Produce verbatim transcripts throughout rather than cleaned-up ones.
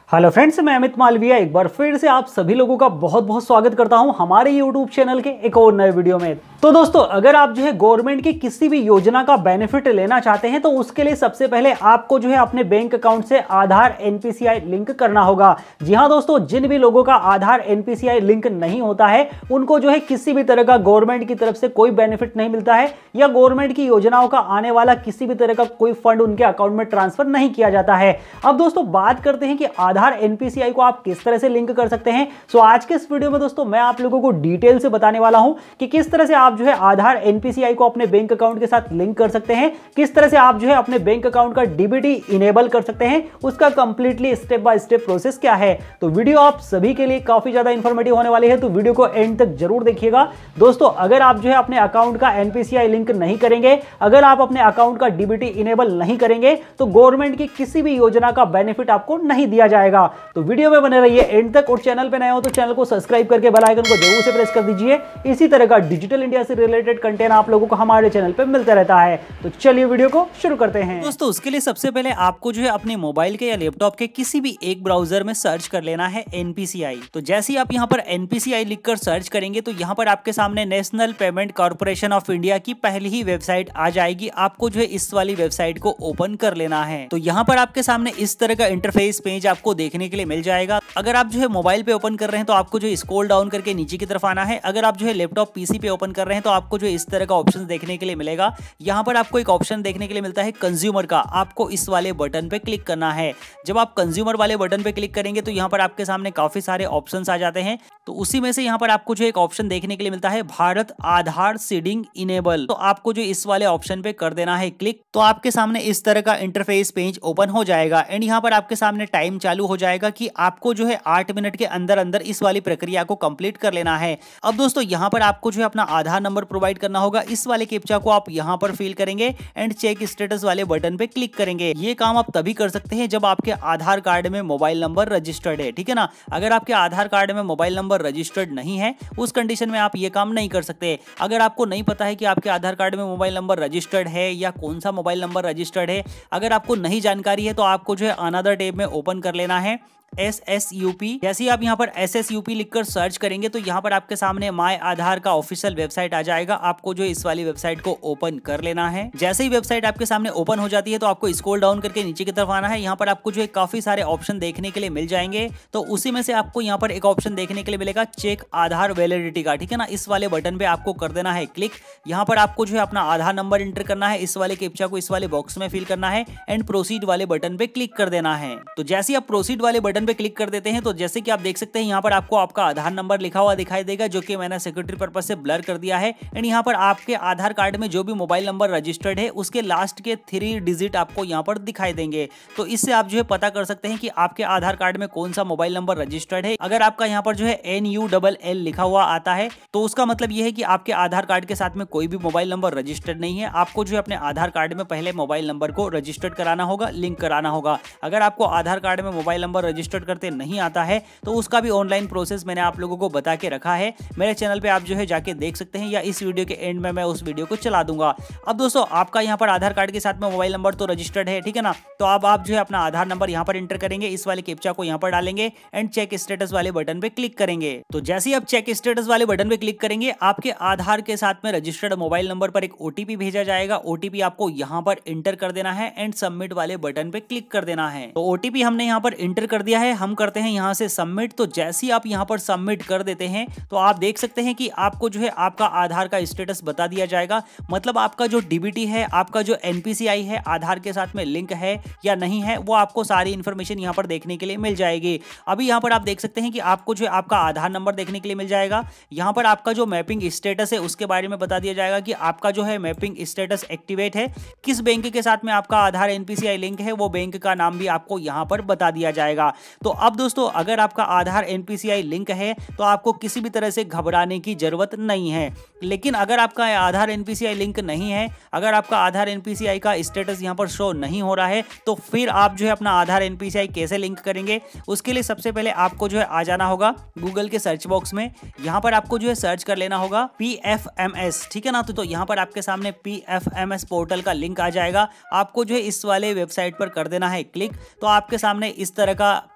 Hello friends, मैं अमित मालविया एक बार फिर से आप सभी लोगों का बहुत बहुत स्वागत करता हूं हमारे यूट्यूब चैनल के एक और नए वीडियो में। तो दोस्तों, अगर आप जो है गवर्नमेंट की किसी भी योजना का बेनिफिट लेना चाहते हैं तो उसके लिए सबसे पहले आपको जो है अपने बैंक अकाउंट से आधार एनपीसीआई लिंक करना होगा। जी हाँ दोस्तों, जिन भी लोगों का आधार एनपीसीआई लिंक नहीं होता है उनको जो है किसी भी तरह का गवर्नमेंट की तरफ से कोई बेनिफिट नहीं मिलता है या गवर्नमेंट की योजनाओं का आने वाला किसी भी तरह का कोई फंड उनके अकाउंट में ट्रांसफर नहीं किया जाता है। अब दोस्तों बात करते हैं कि आधार एनपीसीआई को आप किस तरह से लिंक कर सकते हैं। सो आज के इस वीडियो में दोस्तों मैं आप लोगों को डिटेल से बताने वाला हूं कि किस तरह से आप जो है आधार एनपीसीआई को अपने बैंक अकाउंट के साथ लिंक कर सकते हैं, किस तरह से आप जो है अपने बैंक अकाउंट का डीबीटी इनेबल कर सकते हैं, उसका completely step by step process क्या है। तो वीडियो आप सभी के लिए काफी ज्यादा इंफॉर्मेटिव होने वाली है, तो वीडियो को एंड तक जरूर देखिएगा। दोस्तों, अगर आप जो है अपने अकाउंट का एनपीसीआई लिंक नहीं करेंगे, अगर आप अपने अकाउंट का डीबीटी इनेबल नहीं करेंगे तो गवर्नमेंट की किसी भी योजना का बेनिफिट आपको नहीं दिया जाएगा। तो वीडियो में बने रहिए एंड तक, और चैनल पे नए हो तो चैनल को सब्सक्राइब करके बेल आइकन को जरूर से प्रेस कर दीजिए। इसी तरह का डिजिटल इंडिया से रिलेटेड कंटेंट आप लोगों को हमारे चैनल पे मिलता रहता है। तो चलिए वीडियो को शुरू करते हैं। दोस्तों, उसके लिए सबसे पहले आपको जो है अपने मोबाइल के या लैपटॉप के किसी भी एक ब्राउजर में सर्च कर लेना है एनपीसीआई। तो जैसे ही आप यहाँ पर एनपीसीआई लिखकर सर्च करेंगे तो यहाँ पर आपके सामने National Payment Corporation of India की पहली ही वेबसाइट आ जाएगी। आपको जो है इस वाली वेबसाइट को ओपन कर लेना है। तो यहाँ पर आपके सामने इस तरह का इंटरफेस पेज आपको देखने के लिए मिल जाएगा। अगर आप जो है मोबाइल पे ओपन कर रहे हैं तो आपको जो है स्क्रॉल डाउन करके नीचे की तरफ आना है। अगर आप जो है लैपटॉप पीसी पे ओपन कर रहे हैं तो आपको जो है इस तरह का ऑप्शन देखने के लिए मिलेगा। यहाँ पर आपको एक ऑप्शन देखने के लिए मिलता है कंज्यूमर का, आपको इस वाले बटन पे क्लिक करना है। जब आप कंज्यूमर वाले बटन पे क्लिक करेंगे तो यहाँ पर आपके सामने काफी सारे ऑप्शंस आ जाते हैं। तो उसी में से यहाँ पर आपको जो एक ऑप्शन देखने के लिए मिलता है भारत आधार सीडिंग इनेबल। तो आपको जो इस वाले ऑप्शन पे कर देना है क्लिक। तो आपके सामने इस तरह का इंटरफेस पेज ओपन हो जाएगा एंड यहाँ पर आपके सामने टाइम चालू हो जाएगा कि आपको जो है आठ मिनट के अंदर अंदर इस वाली प्रक्रिया को कंप्लीट कर लेना है। अब दोस्तों यहाँ पर आपको जो है अपना आधार नंबर प्रोवाइड करना होगा। इस वाले कैप्चा को आप यहाँ पर फिल करेंगे एंड चेक स्टेटस वाले बटन पे क्लिक करेंगे। ये काम आप तभी कर सकते हैं जब आपके आधार कार्ड में मोबाइल नंबर रजिस्टर्ड है, ठीक है ना। अगर आपके आधार कार्ड में मोबाइल नंबर रजिस्टर्ड नहीं है उस कंडीशन में आप ये काम नहीं कर सकते। अगर आपको नहीं पता है कि आपके आधार कार्ड में मोबाइल नंबर रजिस्टर्ड है या कौन सा मोबाइल नंबर रजिस्टर्ड है, अगर आपको नहीं जानकारी है तो आपको जो है अनदर टैब में ओपन कर लेना है एस एस यू पी। जैसे ही आप यहाँ पर एस एस यू पी लिखकर सर्च करेंगे तो यहाँ पर आपके सामने माय आधार का ऑफिशियल वेबसाइट आ जाएगा। आपको जो इस वाली वेबसाइट को ओपन कर लेना है। जैसे ही वेबसाइट आपके सामने ओपन हो जाती है तो आपको स्क्रॉल डाउन करके नीचे की तरफ आना है। यहाँ पर आपको जो है काफी सारे ऑप्शन देखने के लिए मिल जाएंगे। तो उसी में से आपको यहाँ पर एक ऑप्शन देखने के लिए मिलेगा चेक आधार वैलिडिटी का, ठीक है ना। इस वाले बटन पे आपको कर देना है क्लिक। यहाँ पर आपको जो है अपना आधार नंबर एंटर करना है, इस वाले कैप्चा को इस वाले बॉक्स में फिल करना है एंड प्रोसीड वाले बटन पे क्लिक कर देना है। तो जैसे आप प्रोसीड वाले बटन पे क्लिक कर देते हैं तो जैसे कि आप देख सकते हैं यहाँ पर आपको आपका आधार नंबर लिखा हुआ दिखाई देगा, जो कि मैंने सिक्योरिटी पर्पस से ब्लर कर दिया है। एंड यहाँ पर आपके आधार कार्ड में जो भी मोबाइल नंबर रजिस्टर्ड है उसके लास्ट के थ्री डिजिट आपको यहाँ पर दिखाई देंगे। तो इससे आप जो है पता कर सकते हैं कि आपके आधार कार्ड में कौन सा मोबाइल नंबर रजिस्टर्ड है। अगर आपका यहाँ पर जो है एन यू डबल एल लिखा हुआ आता है तो उसका मतलब यह है कि आपके आधार कार्ड के साथ में कोई भी मोबाइल नंबर रजिस्टर्ड नहीं है। आपको जो है अपने आधार कार्ड में पहले मोबाइल नंबर को रजिस्टर्ड कराना होगा, लिंक कराना होगा। अगर आपको आधार कार्ड में मोबाइल नंबर रजिस्टर्ड करते नहीं आता है तो उसका भी ऑनलाइन प्रोसेस मैंने आप लोगों को बता के रखा है। मेरे चैनल पे आप जो है जाके देख सकते हैं या इस वीडियो के एंड में मैं उस वीडियो को चला दूंगा। अब दोस्तों, आपका यहाँ पर आधार कार्ड के साथ में मोबाइल नंबर तो रजिस्टर्ड है, ठीक है ना। तो अब आप जो है अपना आधार नंबर यहाँ पर एंटर करेंगे, इस वाले कैप्चा को यहाँ पर डालेंगे एंड चेक स्टेटस वाले बटन पे क्लिक करेंगे। तो जैसे ही आप चेक स्टेटस वाले बटन पे क्लिक करेंगे आपके आधार के साथ में रजिस्टर्ड मोबाइल नंबर पर एक ओटीपी भेजा जाएगा। ओटीपी आपको यहाँ पर एंटर कर देना है एंड सबमिट वाले बटन पे क्लिक कर देना है। तो ओटीपी हमने यहाँ पर एंटर कर दिया है, हम करते हैं यहाँ से सबमिट। तो जैसे ही आप यहाँ पर सबमिट कर देते हैं तो आप देख सकते हैं कि आपको जो है आपका आधार का स्टेटस बता दिया जाएगा। मतलब आपका जो डीबीटी है, आपका जो एनपीसीआई है, आधार के साथ में लिंक है या नहीं है, वो आपको सारी इंफॉर्मेशन यहाँ पर देखने के लिए मिल जाएगी। अभी यहाँ पर आप देख सकते हैं कि आपको जो है आपका आधार नंबर देखने के लिए मिल जाएगा। यहाँ पर आपका जो मैपिंग स्टेटस है उसके बारे में बता दिया जाएगा कि आपका जो है मैपिंग स्टेटस एक्टिवेट है। किस बैंक के साथ में आपका आधार एनपीसीआई लिंक है वो बैंक का नाम भी आपको यहाँ पर बता दिया जाएगा। तो अब दोस्तों, अगर आपका आधार एनपीसीआई लिंक है तो आपको किसी भी तरह से घबराने की जरूरत नहीं है। लेकिन अगर आपका आधार एनपीसीआई लिंक नहीं है, अगर आपका आधार एनपीसीआई का स्टेटस यहाँ पर शो नहीं हो रहा है तो फिर आप जो है अपना आधार एनपीसीआई कैसे लिंक करेंगे। उसके लिए सबसे पहले आपको जो है आ जाना होगा गूगल के सर्च बॉक्स में। यहाँ पर आपको जो है सर्च कर लेना होगा पी एफ एम एस, ठीक है ना। तो, तो यहाँ पर आपके सामने P F M S portal का लिंक आ जाएगा। आपको जो है इस वाले वेबसाइट पर कर देना है क्लिक। तो आपके सामने इस तरह का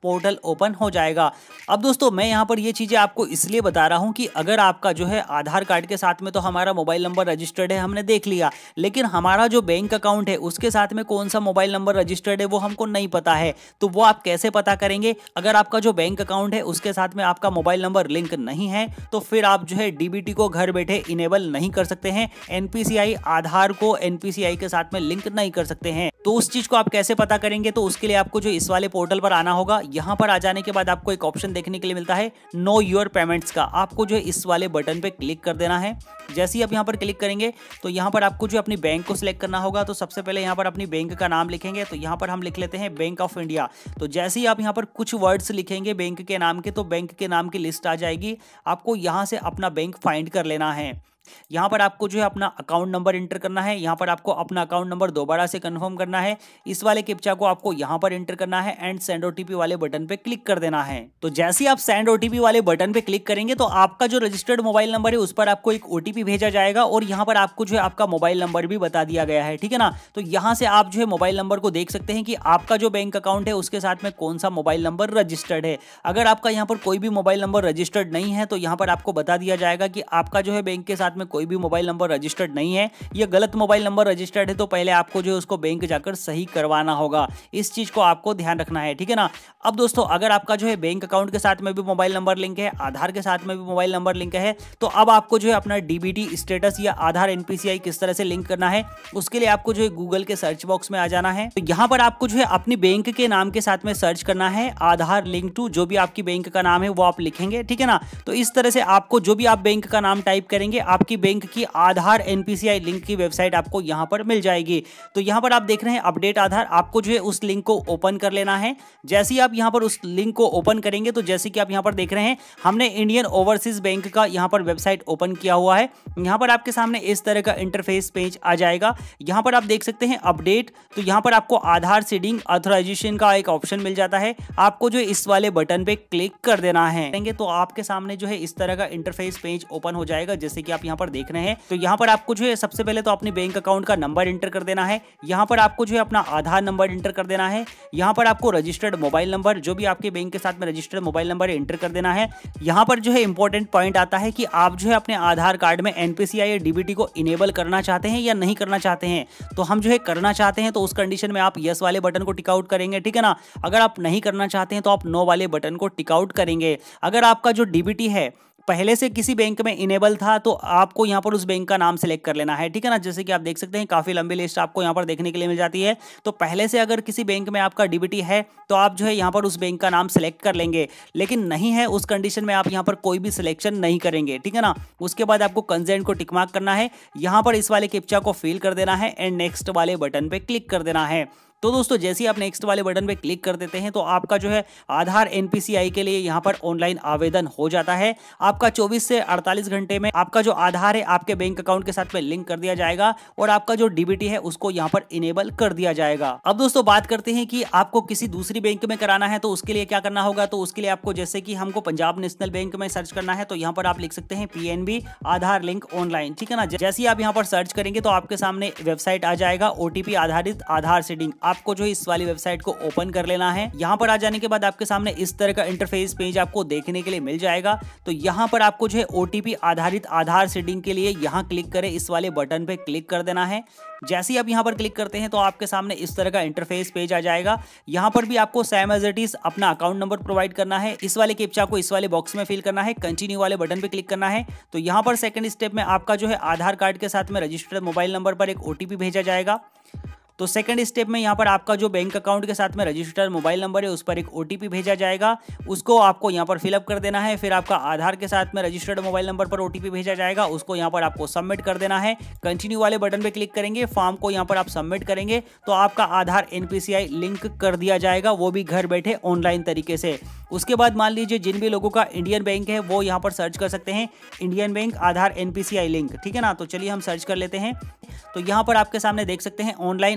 पोर्टल ओपन हो जाएगा। अब दोस्तों मैं यहाँ पर ये चीजें आपको इसलिए बता रहा हूँ कि अगर आपका जो है आधार कार्ड के साथ में तो हमारा मोबाइल नंबर रजिस्टर्ड है, हमने देख लिया, लेकिन हमारा जो बैंक अकाउंट है उसके साथ में कौन सा मोबाइल नंबर रजिस्टर्ड है वो हमको नहीं पता है। तो वो आप कैसे पता करेंगे? अगर आपका जो बैंक अकाउंट है उसके साथ में आपका मोबाइल नंबर लिंक नहीं है तो फिर आप जो है डीबीटी को घर बैठे इनेबल नहीं कर सकते हैं, एनपीसीआई आधार को एनपीसीआई के साथ में लिंक नहीं कर सकते हैं। तो उस चीज को आप कैसे पता करेंगे? तो उसके लिए आपको जो इस वाले पोर्टल पर आना होगा। यहाँ पर आ जाने के बाद आपको एक ऑप्शन देखने के लिए मिलता है नो योर पेमेंट्स का। आपको जो है इस वाले बटन पे क्लिक कर देना है। जैसे ही आप यहाँ पर क्लिक करेंगे तो यहाँ पर आपको जो अपनी बैंक को सिलेक्ट करना होगा। तो सबसे पहले यहाँ पर अपनी बैंक का नाम लिखेंगे। तो यहाँ पर हम लिख लेते हैं बैंक ऑफ इंडिया। तो जैसे ही आप यहाँ पर कुछ वर्ड्स लिखेंगे बैंक के नाम के, तो बैंक के नाम की लिस्ट आ जाएगी। आपको यहाँ से अपना बैंक फाइंड कर लेना है। यहाँ पर आपको जो है अपना अकाउंट नंबर एंटर करना है। यहाँ पर आपको अपना अकाउंट नंबर दोबारा से कंफर्म करना है। इस वाले कैप्चा को आपको यहाँ पर एंटर करना है एंड सेंड ओटीपी वाले बटन पे क्लिक कर देना है। तो जैसे ही आप सेंड ओटीपी वाले बटन पे क्लिक करेंगे तो आपका जो रजिस्टर्ड मोबाइल नंबर है उस पर आपको एक ओटीपी भेजा जाएगा और यहाँ पर आपको जो है आपका मोबाइल नंबर भी बता दिया गया है, ठीक है ना। तो यहाँ से आप जो है मोबाइल नंबर को देख सकते हैं कि आपका जो बैंक अकाउंट है उसके साथ में कौन सा मोबाइल नंबर रजिस्टर्ड है। अगर आपका यहाँ पर कोई भी मोबाइल नंबर रजिस्टर्ड नहीं है तो यहाँ पर आपको बता दिया जाएगा कि आपका जो है बैंक के साथ में कोई भी मोबाइल नंबर रजिस्टर्ड नहीं है, ये गलत मोबाइल नंबर रजिस्टर्ड है। तो पहले आपको जो है उसको बैंक जाकर सही करवाना होगा। इस चीज को आपको ध्यान रखना है, ठीक है ना। अब दोस्तों अगर आपका जो है बैंक अकाउंट के साथ में भी मोबाइल नंबर लिंक है, आधार के साथ में भी मोबाइल नंबर लिंक है, तो अब आपको जो है अपना डीबीटी स्टेटस या आधार एनपीसीआई किस तरह से लिंक करना है उसके लिए आपको जो है गूगल के सर्च बॉक्स में आ जाना है। तो यहाँ पर आपको जो है अपनी बैंक के नाम के साथ में सर्च करना है आधार लिंक टू, जो भी आपकी बैंक का नाम है वो आप लिखेंगे, ठीक है ना। तो इस तरह से आपको जो भी आप बैंक का नाम टाइप करेंगे आपकी बैंक की आधार एनपीसीआई लिंक की वेबसाइट आपको यहां पर मिल जाएगी। तो यहां पर आप देख रहे हैं अपडेट आधार, आपको जो है उस लिंक को ओपन कर लेना है। जैसे ही आप यहां पर उस लिंक को ओपन करेंगे तो जैसे कि आप यहां पर देख रहे हैं हमने इंडियन ओवरसीज बैंक का यहां पर वेबसाइट ओपन किया हुआ है। यहां पर आपके सामने इस तरह का इंटरफेस पेज आ जाएगा। यहां पर आप देख सकते हैं अपडेट। तो यहां पर आपको आधार सीडिंग ऑथराइजेशन का एक ऑप्शन मिल जाता है। आपको जो इस वाले बटन पे क्लिक कर देना है तो आपके सामने जो है इस तरह का इंटरफेस पेज ओपन हो जाएगा जैसे कि आप यहां पर देख रहे हैं। तो यहां पर आपको जो है सबसे पहले तो अपने बैंक अकाउंट का नंबर एंटर कर देना है। यहां पर आपको जो है अपना आधार नंबर एंटर कर देना है। यहां पर आपको रजिस्टर्ड मोबाइल नंबर, जो भी आपके बैंक के साथ में रजिस्टर्ड मोबाइल नंबर एंटर कर देना है। यहां पर जो है इंपॉर्टेंट पॉइंट आता है कि आप जो है अपने आधार कार्ड में एनपीसीआई या डीबीटी को इनेबल करना चाहते हैं या नहीं करना चाहते हैं। तो हम जो है करना चाहते हैं तो उस कंडीशन में आप यस वाले बटन को टिक आउट करेंगे, ठीक है ना। अगर आप नहीं करना चाहते हैं तो आप नो वाले बटन को टिक आउट करेंगे। अगर आपका जो डीबीटी है पहले से किसी बैंक में इनेबल था तो आपको यहाँ पर उस बैंक का नाम सेलेक्ट कर लेना है, ठीक है ना। जैसे कि आप देख सकते हैं काफी लंबी लिस्ट आपको यहाँ पर देखने के लिए मिल जाती है। तो पहले से अगर किसी बैंक में आपका डीबीटी है तो आप जो है यहाँ पर उस बैंक का नाम सेलेक्ट कर लेंगे, लेकिन नहीं है उस कंडीशन में आप यहाँ पर कोई भी सिलेक्शन नहीं करेंगे, ठीक है ना। उसके बाद आपको कंसेंट को टिक मार्क करना है। यहाँ पर इस वाले कैप्चा को फिल कर देना है एंड नेक्स्ट वाले बटन पे क्लिक कर देना है। तो दोस्तों जैसे ही आप नेक्स्ट वाले बटन पे क्लिक कर देते हैं तो आपका जो है आधार एनपीसीआई के लिए यहाँ पर ऑनलाइन आवेदन हो जाता है। आपका चौबीस से अड़तालीस घंटे में आपका जो आधार है आपके बैंक अकाउंट के साथ में लिंक कर दिया जाएगा और आपका जो डीबीटी है उसको यहाँ पर इनेबल कर दिया जाएगा। अब दोस्तों बात करते हैं कि आपको किसी दूसरी बैंक में कराना है तो उसके लिए क्या करना होगा। तो उसके लिए आपको जैसे कि हमको पंजाब नेशनल बैंक में सर्च करना है तो यहाँ पर आप लिख सकते हैं पीएनबी आधार लिंक ऑनलाइन, ठीक है ना। जैसे ही आप यहाँ पर सर्च करेंगे तो आपके सामने वेबसाइट आ जाएगा ओटीपी आधारित आधार सीडिंग। आपको जो इस वाली वेबसाइट को ओपन कर लेना है। यहाँ पर आ जाने के बाद आपके सामने इस तरह का इंटरफेस पेज आपको देखने के लिए मिल जाएगा। तो यहाँ पर आपको जो है ओटीपी आधारित आधार सीडिंग के लिए यहाँ क्लिक करें, इस वाले बटन पे क्लिक कर देना है। जैसे ही आप यहाँ पर क्लिक करते हैं तो आपके सामने इस तरह का इंटरफेस पेज आ जाएगा। यहाँ पर भी आपको सेम एज इट इज अपना अकाउंट नंबर प्रोवाइड करना है। इस वाले कैप्चा को इस वाले बॉक्स में फिल करना है, कंटिन्यू वाले बटन पे क्लिक करना है। तो यहाँ पर सेकंड स्टेप में आपका जो है आधार कार्ड के साथ में रजिस्टर्ड मोबाइल नंबर पर एक ओटीपी भेजा जाएगा। तो सेकंड स्टेप में यहाँ पर आपका जो बैंक अकाउंट के साथ में रजिस्टर्ड मोबाइल नंबर है उस पर एक ओटीपी भेजा जाएगा, उसको आपको यहाँ पर फिलअप कर देना है। फिर आपका आधार के साथ में रजिस्टर्ड मोबाइल नंबर पर ओटीपी भेजा जाएगा, उसको यहाँ पर आपको सबमिट कर देना है। कंटिन्यू वाले बटन पे क्लिक करेंगे, फॉर्म को यहाँ पर आप सबमिट करेंगे तो आपका आधार एनपीसीआई लिंक कर दिया जाएगा, वो भी घर बैठे ऑनलाइन तरीके से। उसके बाद मान लीजिए जिन भी लोगों का इंडियन बैंक है वो यहाँ पर सर्च कर सकते हैं Indian Bank Aadhaar NPCI link, ठीक है ना। तो चलिए हम सर्च कर लेते हैं। तो यहाँ पर आपके सामने देख सकते हैं ऑनलाइन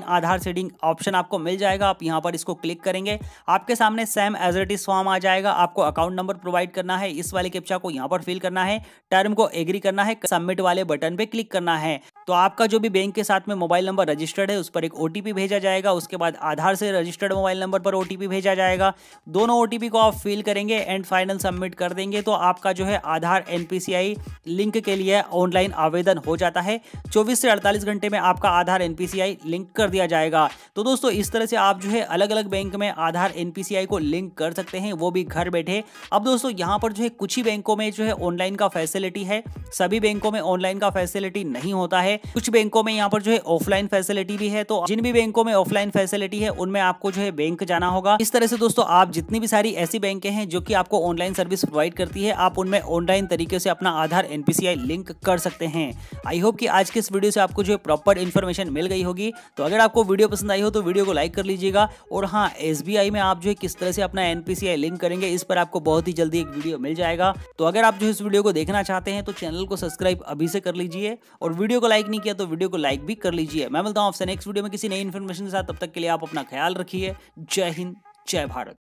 आधार सीडिंग ऑप्शन आपको मिल जाएगा। आप यहाँ पर इसको क्लिक करेंगे, आपके सामने same as it is form आ जाएगा। आपको अकाउंट नंबर प्रोवाइड करना है, इस वाले कैप्चा को यहाँ पर फिल करना है, टर्म को एग्री करना है, सबमिट वाले बटन पे क्लिक करना है। तो आपका जो भी बैंक के साथ में मोबाइल नंबर रजिस्टर्ड है उस पर एक ओटीपी भेजा जाएगा। उसके बाद आधार से रजिस्टर्ड मोबाइल नंबर पर ओटीपी भेजा जाएगा। दोनों ओटीपी को आप फिल करेंगे एंड फाइनल सबमिट कर देंगे तो आपका जो है आधार एनपीसीआई लिंक के लिए ऑनलाइन आवेदन हो जाता है। चौबीस से अड़तालीस घंटे में आपका आधार एनपीसीआई लिंक कर दिया जाएगा। तो दोस्तों इस तरह से आप जो है अलग अलग बैंक में आधार एनपीसीआई को लिंक कर सकते हैं, वो भी घर बैठे। अब दोस्तों यहाँ पर जो है कुछ ही बैंकों में जो है ऑनलाइन का फैसिलिटी है, सभी बैंकों में ऑनलाइन का फैसिलिटी नहीं होता है। कुछ बैंकों में यहाँ पर जो है ऑफलाइन फैसिलिटी भी है। तो जिन भी बैंकों में ऑफलाइन फैसिलिटी है उनमें आपको जो है बैंक जाना होगा। इस तरह से दोस्तों आप जितनी भी सारी ऐसी बैंकें हैं जो कि आपको ऑनलाइन सर्विस प्रोवाइड करती है, आप उनमें ऑनलाइन तरीके से अपना आधार एनपीसीआई लिंक कर सकते हैं। आई होप कि आज के इस वीडियो से आपको जो है प्रॉपर इन्फॉर्मेशन मिल गई होगी। तो अगर आपको वीडियो पसंद आई हो तो वीडियो को लाइक कर लीजिएगा। और हाँ, एसबीआई में आप जो है किस तरह से अपना एनपीसीआई लिंक करेंगे इस पर आपको बहुत ही जल्दी एक वीडियो मिल जाएगा। तो अगर आप जो इस वीडियो को देखना चाहते हैं तो चैनल को सब्सक्राइब अभी से कर लीजिए, और वीडियो को लाइक नहीं किया तो वीडियो को लाइक भी कर लीजिए। मैं मिलता हूँ आपसे नेक्स्ट वीडियो में किसी नई इन्फॉर्मेशन के साथ। तब तक के लिए आप अपना ख्याल रखिए। जय हिंद, जय भारत।